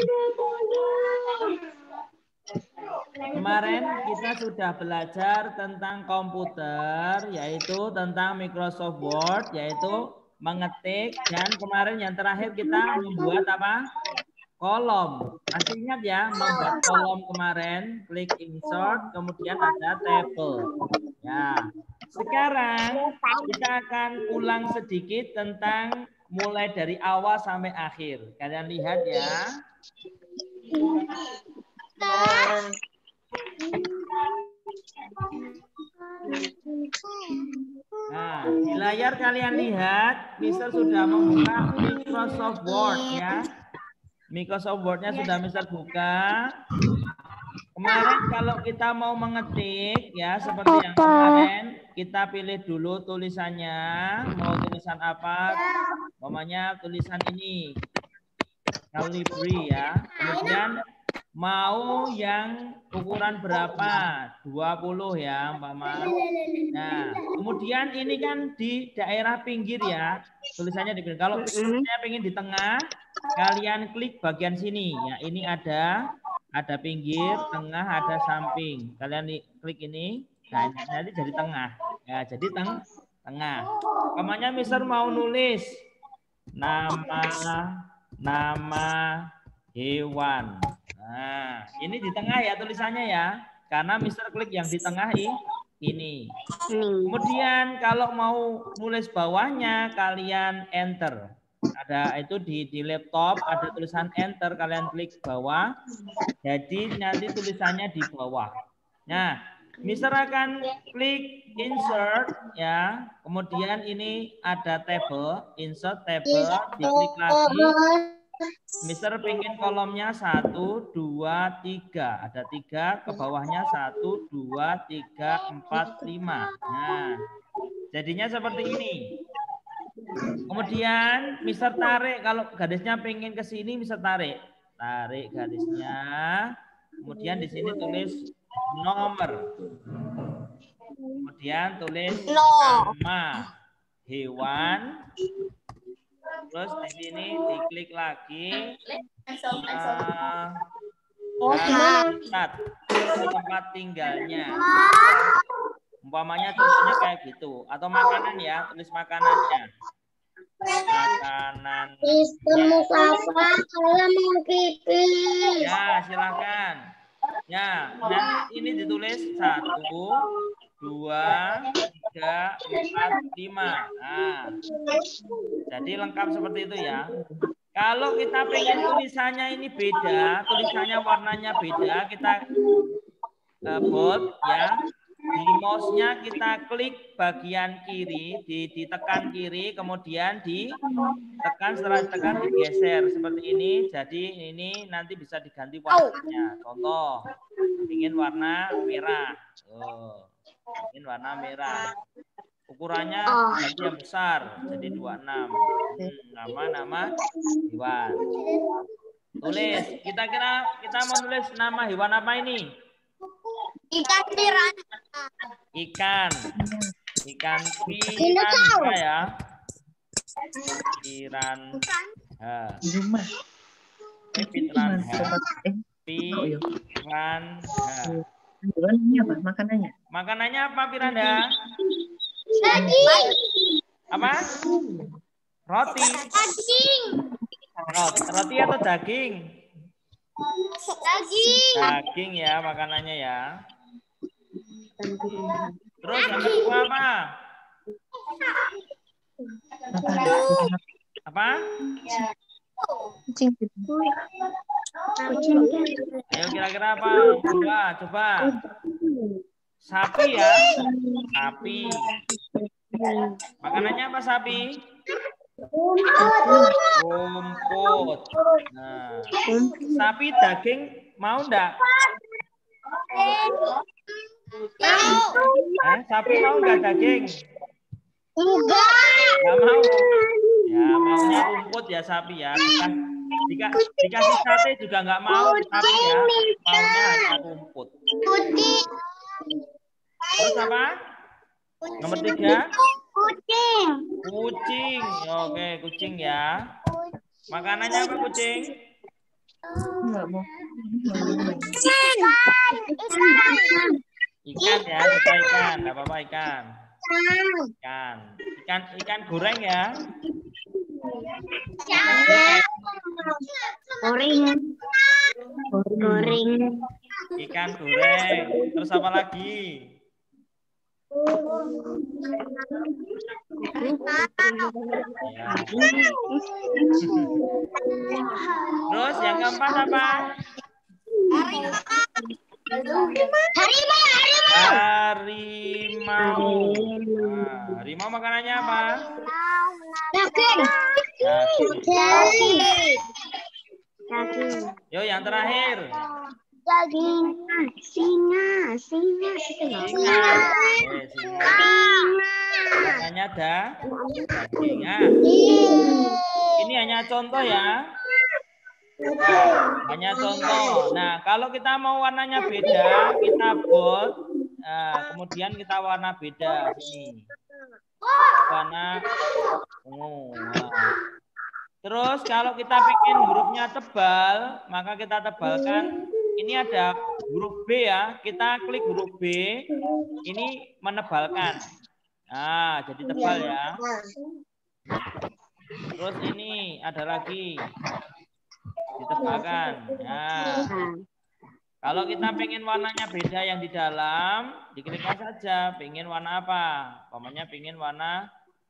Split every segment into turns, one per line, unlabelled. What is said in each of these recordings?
Kemarin kita sudah belajar tentang komputer, yaitu tentang Microsoft Word, yaitu mengetik, dan kemarin yang terakhir kita membuat apa? Kolom. Masih ingat ya, membuat kolom kemarin, klik insert, kemudian ada table. Ya. Sekarang kita akan ulang sedikit tentang mulai dari awal sampai akhir. Kalian lihat ya. Nah, di layar kalian lihat, Mister sudah membuka Microsoft Word ya. Microsoft Word-nya sudah Mister buka. Kemarin kalau kita mau mengetik ya seperti yang kemarin, kita pilih dulu tulisannya, mau tulisan apa? Namanya tulisan ini. Calibri ya. Kemudian mau yang ukuran berapa? 20 ya, Mama. Nah, kemudian ini kan di daerah pinggir ya. Tulisannya di pinggir. Kalau tulisannya pengen di tengah, kalian klik bagian sini. Ya, ini ada pinggir, tengah, ada samping. Kalian klik ini. Nah, nanti jadi tengah. Ya, jadi tengah. Namanya Mister mau nulis nama hewan. Nah, ini di tengah ya tulisannya ya. Karena Mister klik yang di tengah ini. Kemudian kalau mau nulis bawahnya kalian enter. Ada itu di laptop ada tulisan enter, kalian klik bawah. Jadi nanti tulisannya di bawah. Nah, Mister akan klik insert ya. Kemudian ini ada table, insert table, diklik lagi. Mister pengen kolomnya 1, 2, 3. Ada 3, ke bawahnya 1, 2, 3, 4, 5. Nah, jadinya seperti ini. Kemudian Mister tarik, kalau garisnya pengen ke sini Mister tarik. Tarik garisnya. Kemudian di sini tulis nomor. Kemudian tulis nama hewan. Terus di sini diklik lagi. Habitat atau tempat tinggalnya. Umpamanya tulisnya kayak gitu. Atau makanan ya, tulis makanannya. Makanan. Ya, silakan. Ya, nanti ini ditulis 1, 2, 3, 4, 5. Nah, jadi lengkap seperti itu ya. Kalau kita pengen tulisannya ini beda, tulisannya warnanya beda, kita bold ya. Di mouse-nya kita klik bagian kiri, ditekan kiri, kemudian ditekan, setelah ditekan digeser seperti ini. Jadi ini nanti bisa diganti warnanya. Contoh, ingin warna merah. Oh, ingin warna merah. Ukurannya ganti yang besar, jadi 26. Nama hewan. Tulis. Kita mau nulis nama hewan apa ini?
Ikan piranha.
Ikan piranha ya. Piranha.
Ini apa makanannya?
Makanannya apa piranha?
Daging.
Apa? Roti.
Daging.
Roti atau daging?
Daging.
Daging ya makanannya ya. Terus yang kedua apa? Apa?
Kucing.
Ayo kira-kira apa? Coba. Sapi ya. Sapi. Makanannya apa sapi? Rumput. Nah, sapi daging mau enggak? Sapi mau enggak daging? Enggak mau. Ya, maunya rumput ya sapi ya. Dikasih sate juga enggak mau sapi ya. Maunya hanya rumput. Terus apa? Nomor 3? Kucing. Oke, kucing ya. Makanannya apa kucing?
nggak mau.
Ikan ya, suka ikan. Nggak apa-apa ikan. Ikan goreng ya.
Goreng.
Ikan goreng. Terus apa lagi? Ya. Terus yang keempat apa? Harimau. Nah, harimau makanannya apa?
Daging.
Yo, yang terakhir.
Daging. Singa.
Singa. Makanannya daging. Nah, ini hanya contoh ya. Hanya contoh. Nah, kalau kita mau warnanya beda, kita bold. Nah, kemudian kita warna beda sini. Warna ungu. Nah. Terus kalau kita pengen hurufnya tebal, maka kita tebalkan. Ini ada huruf B ya. Kita klik huruf B. Ini menebalkan. Nah, jadi tebal ya. Terus ini ada lagi. Ditebalkan. Nah, kalau kita pengen warnanya beda yang di dalam, diklikkan saja. Pengen warna apa? Umpamanya pengen warna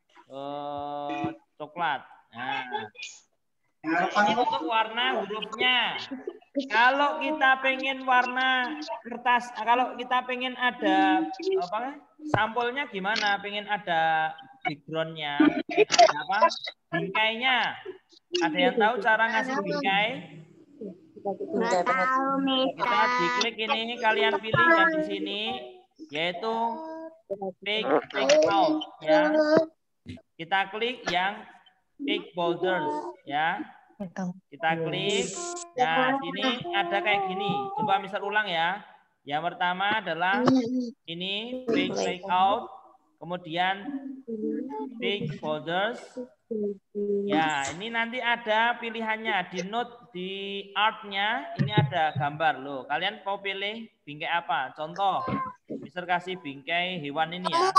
coklat. Nah, ini untuk warna hurufnya. Kalau kita pengen warna kertas, kalau kita pengen ada apa? Sampulnya gimana? Pengen ada backgroundnya, ada apa? Bingkainya. Ada yang tahu cara ngasih bingkai?
Nggak tahu,
Kita diklik ini, kalian pilih yang di sini, yaitu take out ya. Kita klik yang take borders ya. Kita klik. Nah, sini ada kayak gini. Coba misal ulang ya. Yang pertama adalah ini big layout, kemudian big borders. Ya, ini nanti ada pilihannya di note di artnya. Ini ada gambar loh. Kalian mau pilih bingkai apa? Contoh, Mister kasih bingkai hewan ini ya.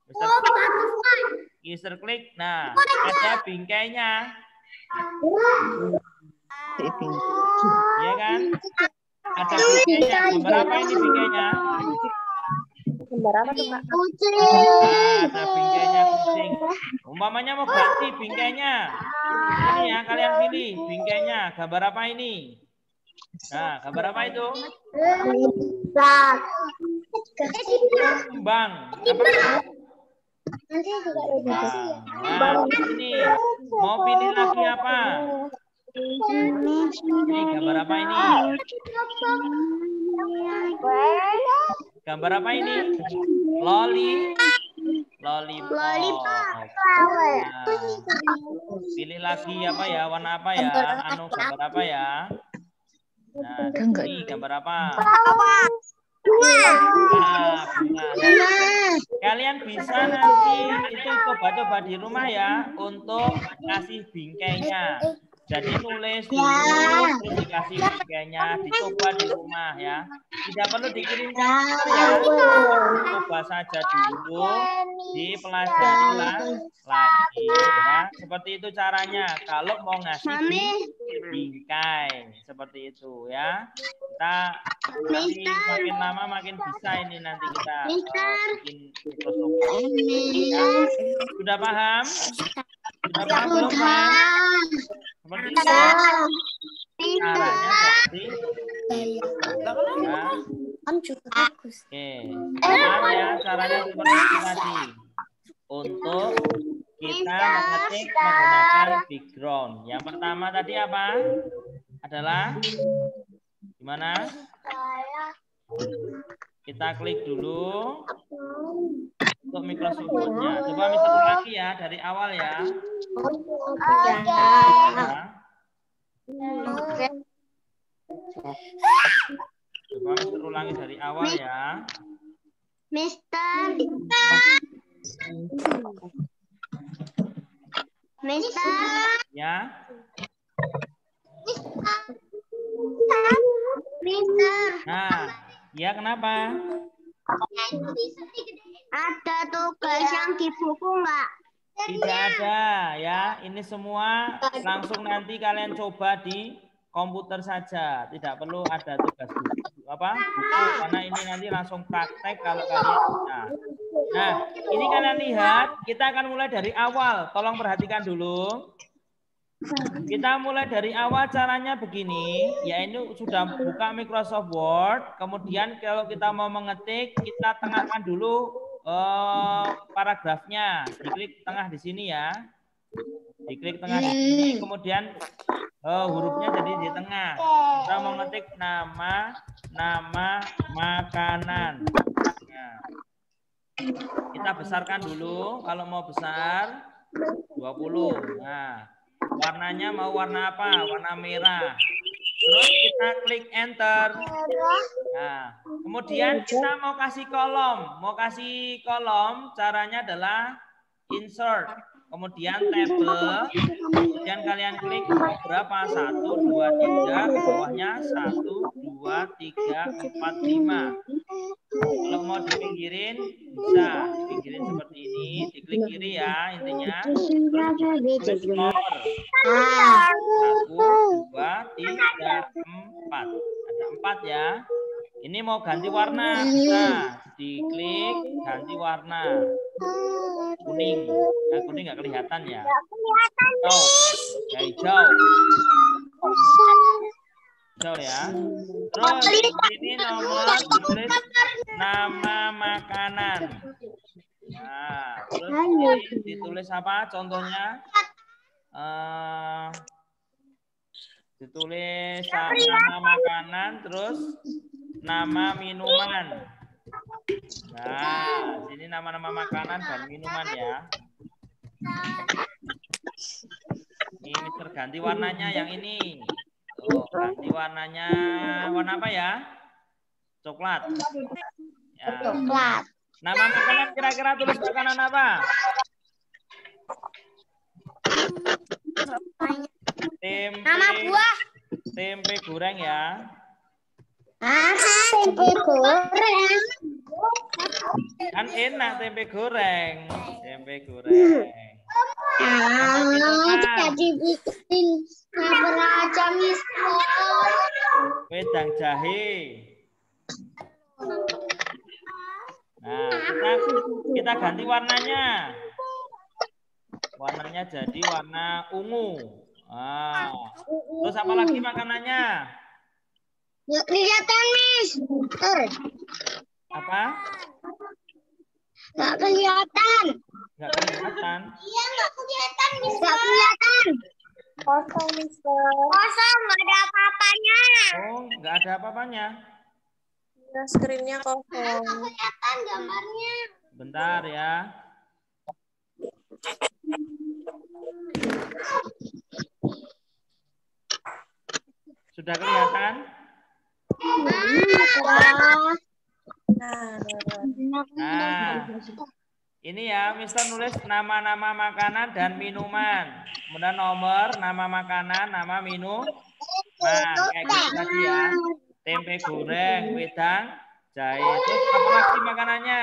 Mister klik. Nah, ada bingkainya. Iya kan? Ada bingkainya. Gambar apa ini bingkainya?
Gambar apa tuh, Kak?
Ada bingkainya kucing. Umpamanya mau ganti bingkainya. Ini ya, kalian pilih bingkainya. Gambar apa ini? Nah, gambar apa itu? Kembang. Apa itu? Nah, ini mau pilih lagi apa? Ini gambar apa ini? Gambar apa ini? Lollipop. Nah, pilih lagi apa ya? Warna apa ya? Anu gambar apa ya? Nah, ini gambar apa? Nah, kalian bisa nanti itu coba-coba di rumah ya untuk ngasih bingkainya. Jadi nulis dulu, terus dikasih bingkainya, dicoba di rumah ya. Tidak perlu dikirimkan ya. Coba saja dulu, dipelajari lagi ya. Seperti itu caranya. Kalau mau ngasih bingkai, seperti itu ya. Kita nanti makin lama makin bisa ini nanti kita bikin Microsoft Word. Ya. Sudah paham? Sudah paham belum, Pak? Seperti itu. Caranya seperti ya. Oke. Paham ya caranya seperti itu tadi. Untuk kita mengetik menggunakan background. Yang pertama tadi apa? Adalah gimana? Kita klik dulu untuk Microsoft Word-nya. Coba misalnya lagi ya dari awal ya. Coba Mister ulangi dari awal ya.
Mister.
Ya.
Mister.
Nah, ya kenapa?
Ada tugas yang di buku nggak?
Tidak ada ya. Ini semua langsung nanti kalian coba di komputer saja. Tidak perlu ada tugas buku, buku karena ini nanti langsung praktek kalau kalian bisa. Nah, ini kalian lihat, kita akan mulai dari awal. Tolong perhatikan dulu. Kita mulai dari awal, caranya begini, ya ini sudah buka Microsoft Word, kemudian kalau kita mau mengetik, kita tengahkan dulu paragrafnya, diklik tengah di sini ya, diklik tengah di sini, kemudian hurufnya jadi di tengah. Kita mau ngetik nama makanan. Nah, kita besarkan dulu, kalau mau besar 20. Nah, warnanya mau warna apa? Warna merah. Terus kita klik enter. Nah, kemudian kita mau kasih kolom. Mau kasih kolom, caranya adalah insert. Kemudian table. Kemudian kalian klik mau berapa? 1, 2, 3. Bawahnya 1, 2, 3, 4, 5. Kalau mau dipinggirin, bisa dipinggirin seperti ini. Diklik kiri ya intinya. Terus tulis nomor. 1, 2, 3, 4. Ada 4 ya. Ini mau ganti warna, bisa diklik ganti warna. Kuning. Nah, kuning nggak kelihatan ya. Hijau. Ya, hijau. Hijau ya. Terus ini nomor ditulis nama makanan. Nah, terus ini ditulis apa? Contohnya ditulis nama makanan, terus nama minuman. Nah, sini nama-nama makanan dan minuman ya. Ini Mister ganti warnanya yang ini. Oh, ganti warnanya warna apa ya? Coklat. Ya.
Coklat.
Nama makanan kira-kira tulis makanan apa? Tempe.
Nama buah.
Tempe goreng ya.
Tempe goreng.
Kan enak tempe goreng. Tempe goreng.
Jadi bikin macam Mister.
Wedang jahe. Nah, kita ganti warnanya. Warnanya jadi warna ungu. Ah. Terus apa lagi makanannya?
Nggak kelihatan, Mister.
Apa?
Nggak kelihatan.
Nggak kelihatan.
Iya, nggak kelihatan, Mister. Nggak kelihatan.
Kosong, Mister.
Kosong, nggak ada apa-apanya.
Oh, nggak ada apa-apanya.
Ya, screen-nya
Nggak
kosong.
kelihatan gambarnya.
Bentar ya. Sudah kelihatan? Nah, ini ya, Mister nulis nama-nama makanan dan minuman. Kemudian nomor, nama makanan, nama minum. Nah, kayak gitu tadi ya. Tempe goreng, wedang, jahe. Terus apa lagi makanannya?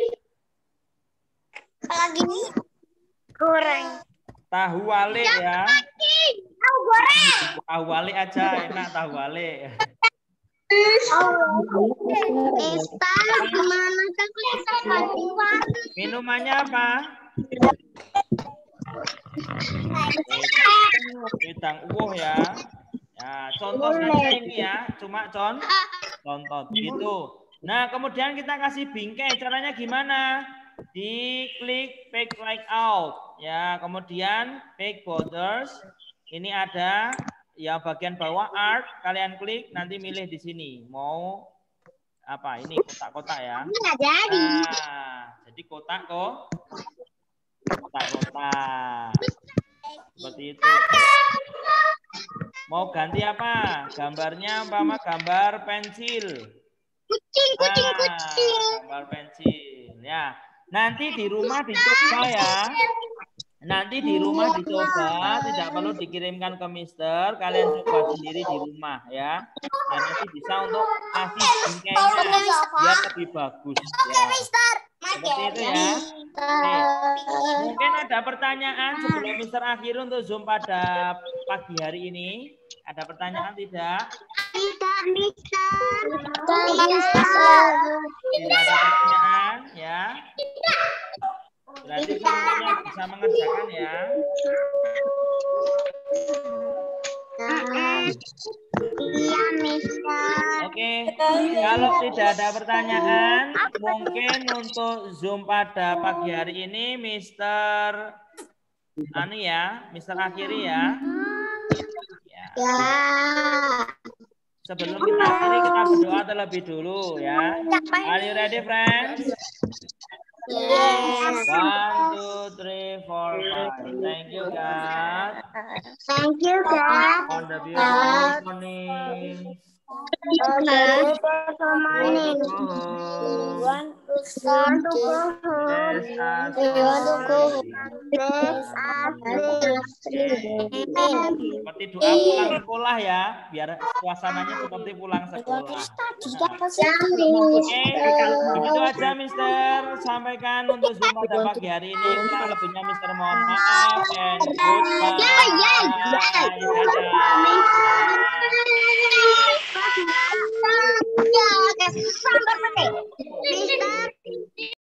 Lagi goreng.
Tahu wale ya.
Tahu goreng.
Tahu wale aja, enak tahu wale.
Mister, gimana kan kita ganti warna?
Minumannya apa? Wedang uwoh ya. Ya, contoh saja ini ya, cuma contoh gitu. Nah, kemudian kita kasih bingkai. Caranya gimana? Diklik Pack Layout. Ya, kemudian Pack Borders. Ini ada yang bagian bawah Art. Kalian klik, nanti milih di sini. Mau apa? Ini kotak-kotak ya.
Nggak jadi.
Nah, jadi kotak kok. Kotak-kotak. Seperti itu. Mau ganti apa? Gambarnya umpama gambar pensil.
Kucing.
Gambar pensil. Ya. Nanti di rumah dicoba ya. Nanti di rumah dicoba, tidak perlu dikirimkan ke Mister, kalian coba sendiri di rumah ya. Dan nanti bisa untuk kasih bingkainya biar lebih bagus. Ya. Seperti itu ya. Oke. Mungkin ada pertanyaan sebelum Mister akhir untuk Zoom pada pagi hari ini. Ada pertanyaan tidak?
Tidak, Mister.
Tidak ada pertanyaan ya. Berarti semuanya bisa mengerjakan ya.
Iya, Mister.
Oke, kalau tidak ada pertanyaan, mungkin untuk Zoom pada pagi hari ini, Mister akhiri ya.
Ya.
Sebelum kita akhiri, kita berdoa terlebih dulu ya. Are you ready, friends?
Yes.
1, 2, 3, 4, 5. Thank you, God.
Thank you, God.
On the beautiful morning.
Beautiful morning.
Want to
Want to go home.
Bless us
Bless us.
Seperti doa pulang sekolah ya, biar suasananya seperti pulang sekolah. Oke, begitu aja Mister sampaikan untuk Zoom pada pagi hari ini. Kurang lebihnya Mister mohon maaf and goodbye.